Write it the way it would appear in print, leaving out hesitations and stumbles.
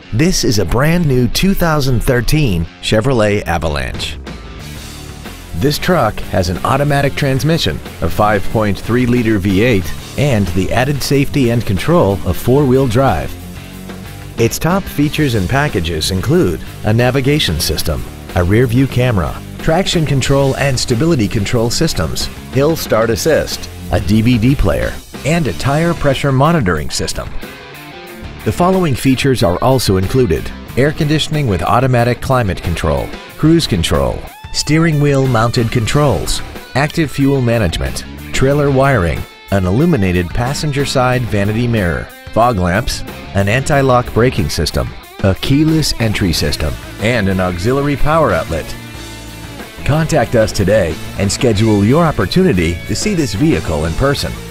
This is a brand new 2013 Chevrolet Avalanche. This truck has an automatic transmission, a 5.3-liter V8, and the added safety and control of four-wheel drive. Its top features and packages include a navigation system, a rear-view camera, traction control and stability control systems, hill start assist, a DVD player, and a tire pressure monitoring system. The following features are also included: air conditioning with automatic climate control, cruise control, steering wheel mounted controls, active fuel management, trailer wiring, an illuminated passenger side vanity mirror, fog lamps, an anti-lock braking system, a keyless entry system, and an auxiliary power outlet. Contact us today and schedule your opportunity to see this vehicle in person.